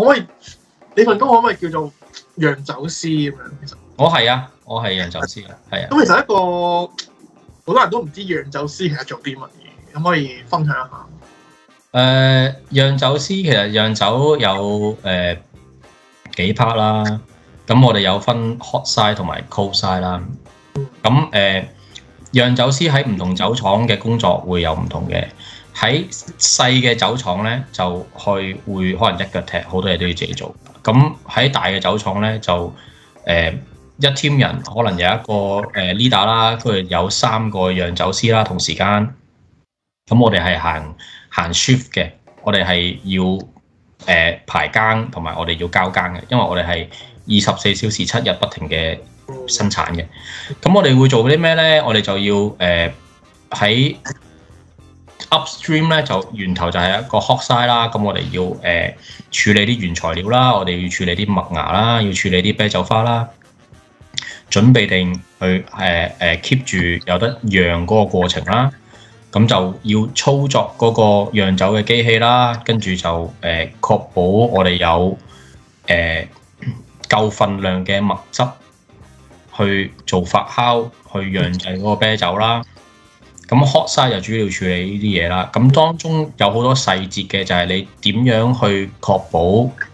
可以？你份工可唔可以叫做釀酒師咁樣？其實我係啊，我係釀酒師啊，係啊。 咁其實一個好多人都唔知釀酒師其實做啲乜嘢，咁可以分享一下？ 釀酒師其實釀酒有幾 part 啦，咁我哋有分 hot side 同埋 cold side 啦。咁釀酒師喺唔同酒廠嘅工作會有唔同嘅。喺細嘅酒廠咧，就會可能一腳踢，好多嘢都要自己做。咁喺大嘅酒廠咧，就一 team 人可能有一個leader 啦，跟住有3個釀酒師啦，同時間。咁我哋係行 shift 嘅，我哋係要排更，同埋我哋要交更嘅，因為我哋係24小時7日不停嘅生產嘅。咁我哋會做啲咩咧？我哋就要喺upstream 咧，就源頭就係一個 hot side 啦。咁我哋要處理啲原材料啦，我哋要處理啲麥芽啦，要處理啲啤酒花啦，準備定去keep 住有得釀嗰個過程啦。咁就要操作嗰個釀酒嘅機器啦，跟住就確保我哋有夠份量嘅麥汁去做發酵，去釀製嗰個啤酒啦。咁 hot side 就主要處理呢啲嘢啦。咁當中有好多細節嘅，就係你點樣去確保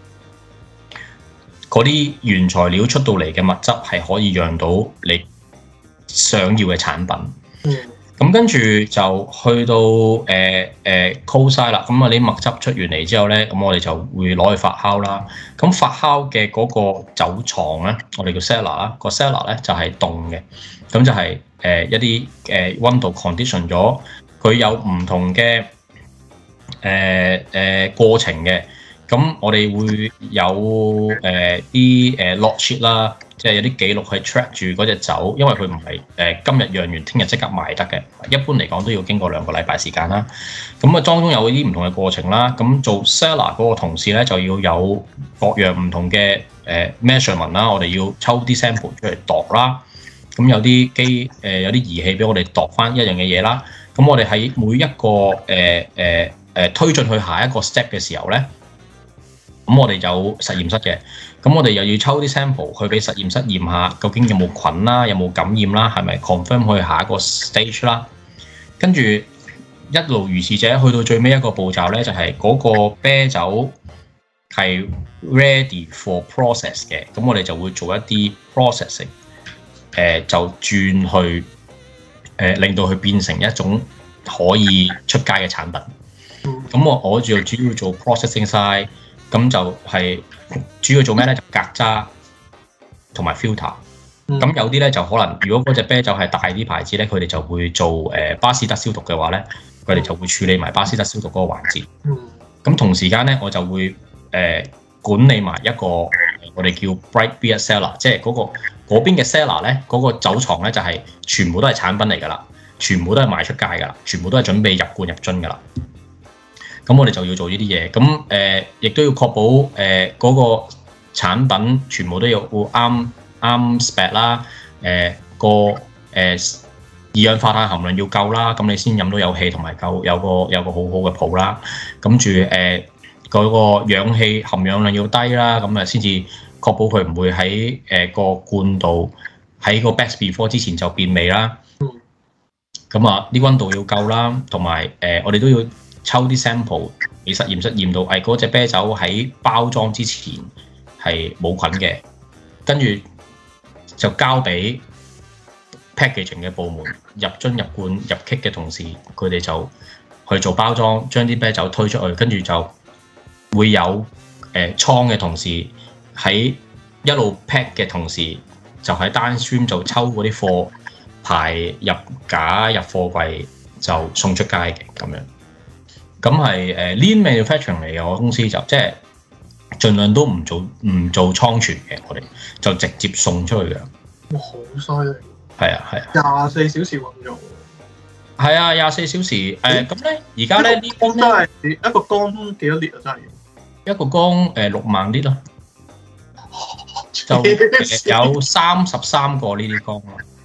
嗰啲原材料出到嚟嘅麥汁係可以釀到你想要嘅產品。咁跟住就去到cold side 啦。咁啊啲麥汁出完嚟之後咧，咁我哋就會攞去發酵啦。咁發酵嘅嗰個酒廠咧，我哋叫 cellar 啦。個 cellar 咧就係凍嘅，咁就係一啲溫度 condition 咗，佢有唔同嘅過程嘅。咁我哋會有啲log sheet 啦。即係有啲記錄去 track 住嗰隻酒，因為佢唔係今日釀完，聽日即刻賣得嘅。一般嚟講都要經過2個禮拜時間啦。咁啊，當中有啲唔同嘅過程啦。咁做 cellar 嗰個同事咧，就要有各樣唔同嘅measurement 啦。我哋要抽啲 sample 出嚟度啦。咁有啲有啲儀器俾我哋度翻一樣嘅嘢啦。咁我哋喺每一個推進去下一個 step 嘅時候咧，咁我哋有實驗室嘅。咁我哋又要抽啲 sample 去俾實驗室驗下，究竟有冇菌啦，有冇感染啦，係咪 confirm 去下一個 stage 啦？跟住一路如是者，去到最尾一個步驟咧，就係嗰個啤酒係 ready for process 嘅。咁我哋就會做一啲 processing，就轉去令到佢變成一種可以出街嘅產品。咁我主要做 processing side，咁就係主要做咩咧？就隔渣同埋 filter。咁有啲咧就可能，如果嗰隻啤酒係大啲牌子咧，佢哋就會做巴斯德消毒嘅話咧，佢哋就會處理埋巴斯德消毒嗰個環節。咁同時間咧，我就會管理埋一個我哋叫 bright beer cellar， 即係嗰邊嘅 cellar 咧，嗰個酒廠咧就係全部都係產品嚟㗎啦，全部都係賣出街㗎啦，全部都係準備入罐入樽㗎啦。咁我哋就要做呢啲嘢，咁亦都要確保嗰個產品全部都要啱 spec 啦，個二氧化碳含量要夠啦，咁你先飲到有氣同埋夠有個好好嘅泡啦。跟住嗰個氧氣含氧量要低啦，咁先至確保佢唔會喺個罐度喺個 batch before 之前就變味啦。咁啊，啲溫度要夠啦，同埋我哋都要抽啲 sample 俾實驗室驗到，嗰隻啤酒喺包裝之前係冇菌嘅，跟住就交俾 packaging 嘅部門入樽入罐入 kit 嘅同事，佢哋就去做包裝，將啲啤酒推出去，跟住就會有倉嘅同事喺一路 pack 嘅同時，就喺 downstream 就抽嗰啲貨排入架入貨櫃就送出街嘅咁樣。咁係lean manufacturing 嚟嘅，我公司就即係盡量都唔做倉存嘅，我哋就直接送出去嘅。 哇，好犀利！係啊，24小時運作。 係啊，24小時。咁咧，而家咧呢缸真係一個缸幾多 lit 啊？真係一個缸6萬 lit 啦，就有33個呢啲缸啦。